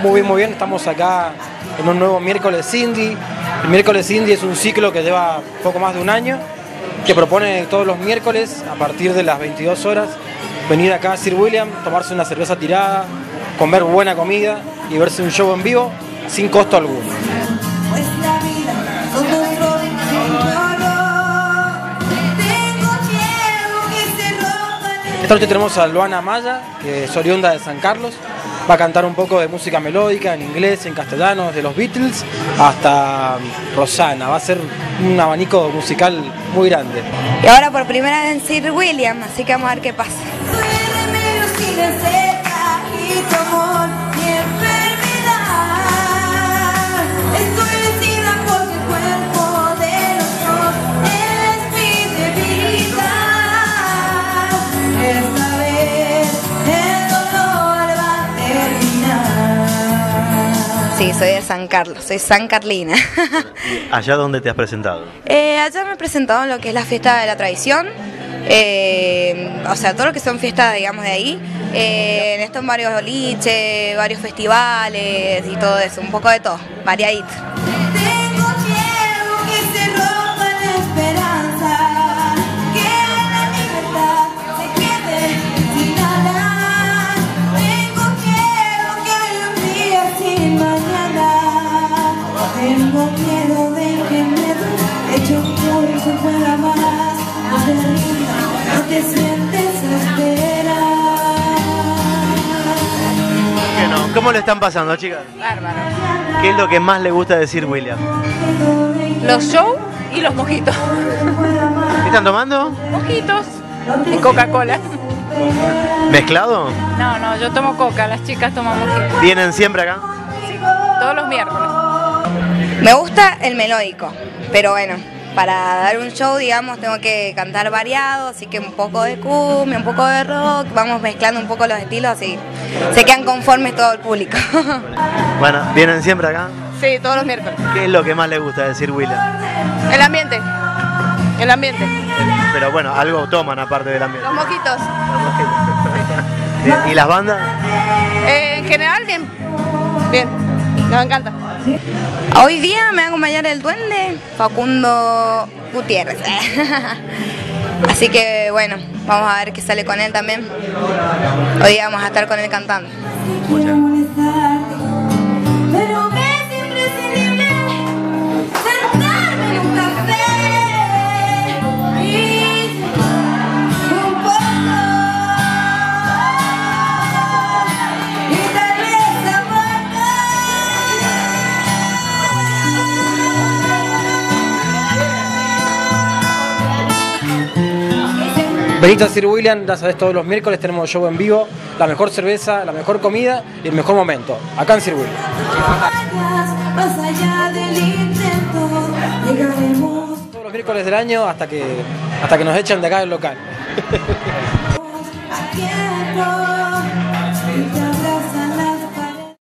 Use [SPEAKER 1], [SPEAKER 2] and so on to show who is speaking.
[SPEAKER 1] muy bien. Estamos acá en un nuevo miércoles indie. El miércoles indie es un ciclo que lleva poco más de un año, que propone todos los miércoles a partir de las 22 horas venir acá a Sir William, tomarse una cerveza tirada, comer buena comida y verse un show en vivo sin costo alguno. Esta noche tenemos a Luana Maya, que es oriunda de San Carlos. Va a cantar un poco de música melódica en inglés, en castellano, de los Beatles hasta Rosana. Va a ser un abanico musical muy grande.
[SPEAKER 2] Y ahora por primera vez en Sir William, así que vamos a ver qué pasa. Sí, soy de San Carlos, soy sancarlina.
[SPEAKER 3] ¿Allá dónde te has presentado?
[SPEAKER 2] Allá me he presentado en lo que es la fiesta de la tradición, o sea, todo lo que son fiestas, digamos, de ahí. En estos varios boliches, varios festivales y todo eso, un poco de todo, variadito.
[SPEAKER 4] Tengo miedo de que me eche un pulso fuera más, no te sientes a esperar.
[SPEAKER 3] Bueno, ¿cómo le están pasando, chicas?
[SPEAKER 5] Bárbaro.
[SPEAKER 3] ¿Qué es lo que más le gusta decir William?
[SPEAKER 5] Los shows y los mojitos.
[SPEAKER 3] ¿Qué están tomando?
[SPEAKER 5] Mojitos y Coca-Cola.
[SPEAKER 3] ¿Mezclado?
[SPEAKER 5] No, yo tomo coca, las chicas toman mojitos.
[SPEAKER 3] ¿Vienen siempre acá?
[SPEAKER 5] Sí, todos los miércoles.
[SPEAKER 2] Me gusta el melódico, pero bueno, para dar un show, digamos, tengo que cantar variado, así que un poco de cumbia, un poco de rock, vamos mezclando un poco los estilos, así se quedan conformes todo el público.
[SPEAKER 3] Bueno, ¿vienen siempre acá?
[SPEAKER 5] Sí, todos los miércoles.
[SPEAKER 3] ¿Qué es lo que más le gusta decir William?
[SPEAKER 5] El ambiente. El ambiente.
[SPEAKER 3] Pero bueno, algo toman aparte del ambiente.
[SPEAKER 5] Los mojitos.
[SPEAKER 3] ¿Y las bandas?
[SPEAKER 5] En general, bien. Bien. Nos encanta.
[SPEAKER 2] Hoy día me va a acompañar el duende Facundo Gutiérrez. Así que bueno, vamos a ver qué sale con él también. Hoy día vamos a estar con él cantando.
[SPEAKER 4] Pero me es imprescindible sentarme en un café y un poco y tal vez
[SPEAKER 1] Venite a Sir William, ya sabés, todos los miércoles tenemos show en vivo, la mejor cerveza, la mejor comida y el mejor momento, acá en Sir William.
[SPEAKER 4] más allá del intento, llegaremos
[SPEAKER 1] Todos los miércoles del año hasta que nos echan de acá del local.
[SPEAKER 4] a tiempo.